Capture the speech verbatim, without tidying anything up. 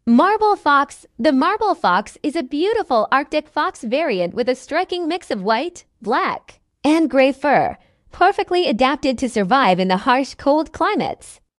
Marble fox. The marble fox is a beautiful Arctic fox variant with a striking mix of white, black, and gray fur, perfectly adapted to survive in the harsh, cold climates.